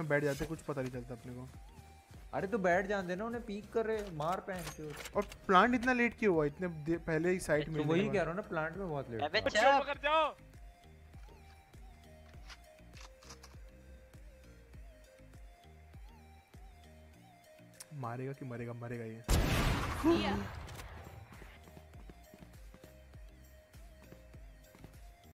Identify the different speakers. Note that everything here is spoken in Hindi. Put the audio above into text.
Speaker 1: में बैठ जाते, कुछ पता नहीं चलता अपने को।
Speaker 2: अरे तो बैठ जान देना, उन्हें पीक कर रहे मार पहन के।
Speaker 1: और प्लांट इतना लेट क्यों हुआ, इतने पहले ही साइट में?
Speaker 2: तो वही कह रहा हूँ ना, प्लांट में बहुत लेट।
Speaker 3: अबे
Speaker 4: कर जाओ।
Speaker 1: मारेगा कि मरेगा? मरेगा ये।